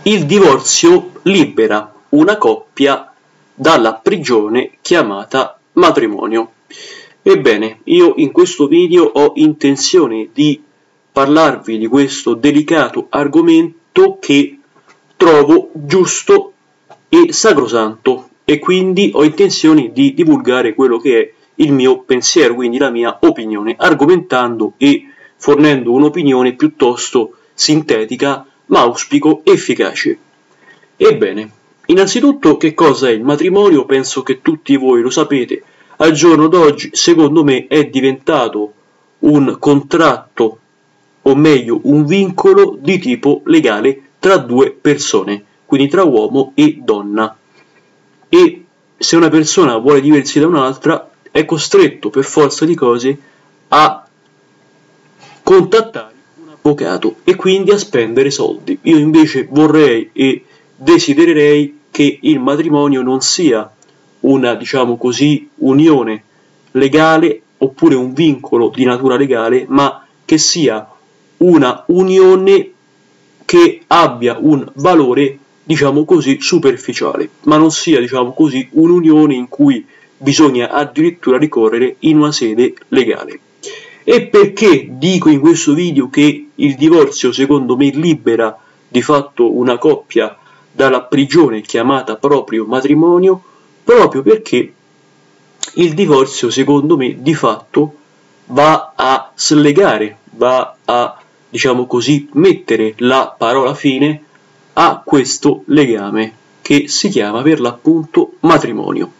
Il divorzio libera una coppia dalla prigione chiamata matrimonio. Ebbene, io in questo video ho intenzione di parlarvi di questo delicato argomento che trovo giusto e sacrosanto, e quindi ho intenzione di divulgare quello che è il mio pensiero, quindi la mia opinione, argomentando e fornendo un'opinione piuttosto sintetica, ma auspico efficace. Ebbene, innanzitutto, che cosa è il matrimonio? Penso che tutti voi lo sapete. Al giorno d'oggi, secondo me, è diventato un contratto, o meglio un vincolo di tipo legale tra due persone, quindi tra uomo e donna. E se una persona vuole diversi da un'altra, è costretto per forza di cose a contattare un avvocato e quindi a spendere soldi. Io invece vorrei e desidererei che il matrimonio non sia una, diciamo così, unione legale oppure un vincolo di natura legale, ma che sia una unione che abbia un valore, diciamo così, superficiale, ma non sia, diciamo così, un'unione in cui bisogna addirittura ricorrere in una sede legale. E perché dico in questo video che il divorzio secondo me libera di fatto una coppia dalla prigione chiamata proprio matrimonio? Proprio perché il divorzio secondo me di fatto va a slegare, va a, diciamo così, mettere la parola fine a questo legame che si chiama per l'appunto matrimonio.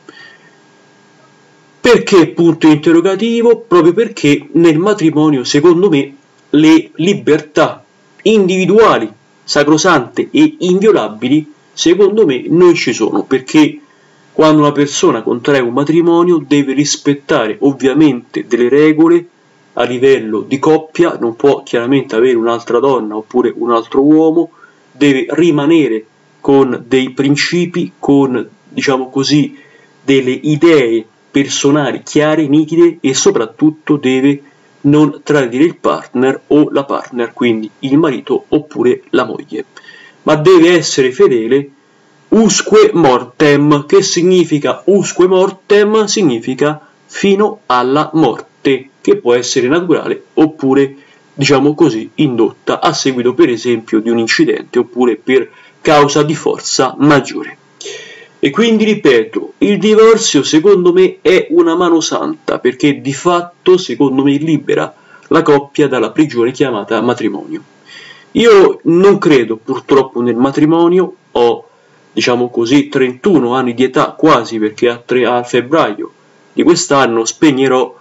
Perché punto interrogativo? Proprio perché nel matrimonio, secondo me, le libertà individuali, sacrosante e inviolabili, secondo me, non ci sono, perché quando una persona contrae un matrimonio deve rispettare ovviamente delle regole a livello di coppia, non può chiaramente avere un'altra donna oppure un altro uomo, deve rimanere con dei principi, con, diciamo così, delle idee personali chiare, nitide, e soprattutto deve non tradire il partner o la partner, quindi il marito oppure la moglie, ma deve essere fedele usque mortem. Che significa usque mortem? Significa fino alla morte, che può essere naturale oppure, diciamo così, indotta a seguito per esempio di un incidente oppure per causa di forza maggiore. E quindi ripeto, il divorzio secondo me è una mano santa, perché di fatto secondo me libera la coppia dalla prigione chiamata matrimonio. Io non credo purtroppo nel matrimonio, ho, diciamo così, 31 anni di età quasi, perché a febbraio di quest'anno spegnerò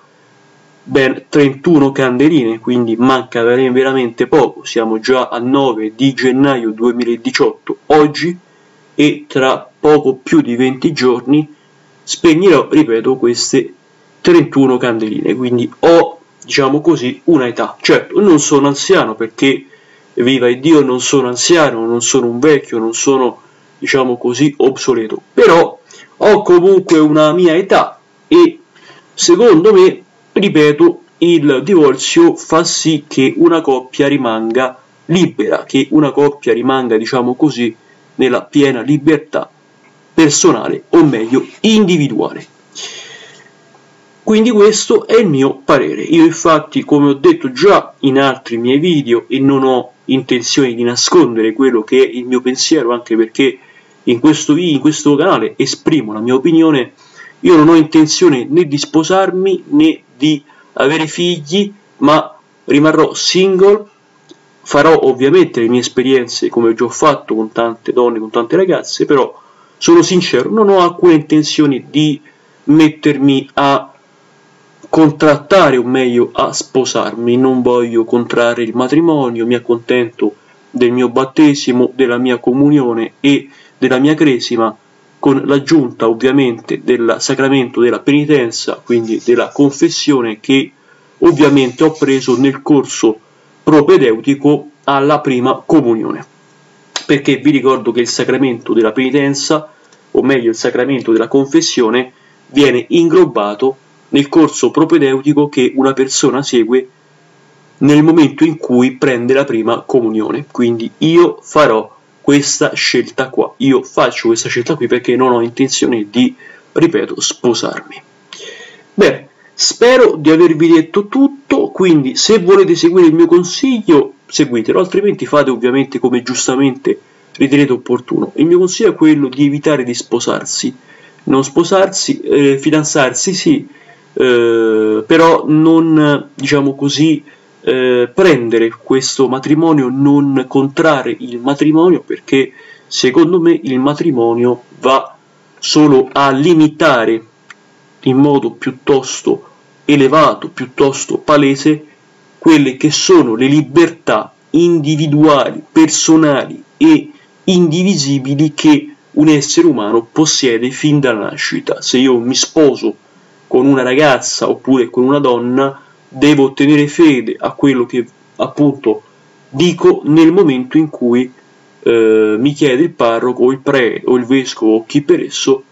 ben 31 candeline, quindi manca veramente poco, siamo già a 9 di gennaio 2018 oggi, e tra poco più di 20 giorni spegnerò, ripeto, queste 31 candeline, quindi ho, diciamo così, una età. Certo, non sono anziano, perché viva Dio non sono anziano, non sono un vecchio, non sono, diciamo così, obsoleto, però ho comunque una mia età e secondo me, ripeto, il divorzio fa sì che una coppia rimanga libera, che una coppia rimanga, diciamo così, nella piena libertà personale, o meglio individuale. Quindi questo è il mio parere. Io infatti, come ho detto già in altri miei video, e non ho intenzione di nascondere quello che è il mio pensiero, anche perché in questo canale esprimo la mia opinione, io non ho intenzione né di sposarmi né di avere figli, ma rimarrò single. Farò ovviamente le mie esperienze come già ho fatto con tante donne, con tante ragazze, però sono sincero, non ho alcuna intenzione di mettermi a contrattare, o meglio a sposarmi. Non voglio contrarre il matrimonio, mi accontento del mio battesimo, della mia comunione e della mia cresima, con l'aggiunta ovviamente del sacramento della penitenza, quindi della confessione, che ovviamente ho preso nel corso propedeutico alla prima comunione, perché vi ricordo che il sacramento della penitenza, o meglio il sacramento della confessione, viene inglobato nel corso propedeutico che una persona segue nel momento in cui prende la prima comunione. Quindi io farò questa scelta qua. Io faccio questa scelta qui perché non ho intenzione di, ripeto, sposarmi. Bene, spero di avervi detto tutto, quindi se volete seguire il mio consiglio seguitelo, altrimenti fate ovviamente come giustamente ritenete opportuno. Il mio consiglio è quello di evitare di sposarsi, non sposarsi, fidanzarsi sì, però non, diciamo così, prendere questo matrimonio, non contrarre il matrimonio, perché secondo me il matrimonio va solo a limitare in modo piuttosto elevato, piuttosto palese, quelle che sono le libertà individuali, personali e indivisibili che un essere umano possiede fin dalla nascita. Se io mi sposo con una ragazza oppure con una donna, devo tenere fede a quello che appunto dico nel momento in cui mi chiede il parroco o il prete o il vescovo o chi per esso,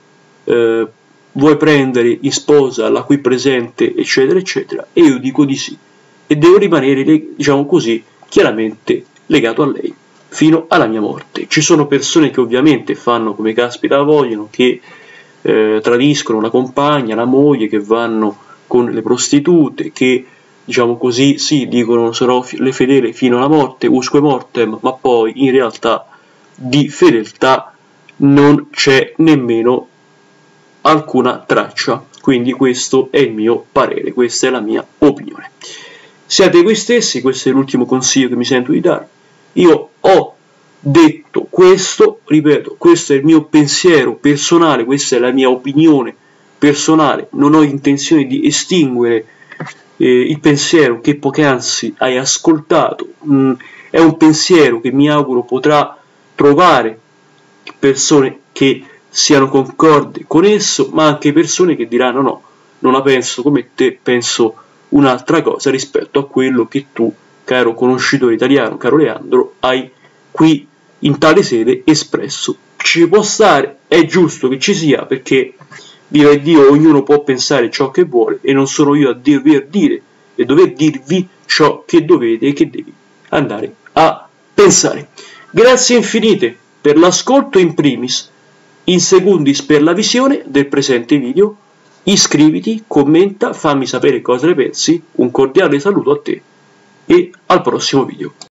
vuoi prendere in sposa la qui presente eccetera eccetera, e io dico di sì, e devo rimanere, diciamo così, chiaramente legato a lei fino alla mia morte. Ci sono persone che ovviamente fanno come caspita vogliono, che tradiscono la compagna, la moglie, che vanno con le prostitute, che diciamo così sì, dicono sarò le fedele fino alla morte, usque mortem, ma poi in realtà di fedeltà non c'è nemmeno alcuna traccia. Quindi questo è il mio parere, questa è la mia opinione. Siate voi stessi, questo è l'ultimo consiglio che mi sento di dare. Io ho detto questo, ripeto, questo è il mio pensiero personale, questa è la mia opinione personale, non ho intenzione di estinguere il pensiero che poc'anzi hai ascoltato. È un pensiero che mi auguro potrà trovare persone che siano concordi con esso, ma anche persone che diranno no, non la penso come te, penso un'altra cosa rispetto a quello che tu, caro conoscitore italiano, caro Leandro, hai qui in tale sede espresso. Ci può stare, è giusto che ci sia, perché viva Dio, ognuno può pensare ciò che vuole e non sono io a dover dire e dover dirvi ciò che dovete e che devi andare a pensare. Grazie infinite per l'ascolto in primis, in secundis per la visione del presente video. Iscriviti, commenta, fammi sapere cosa ne pensi, un cordiale saluto a te e al prossimo video.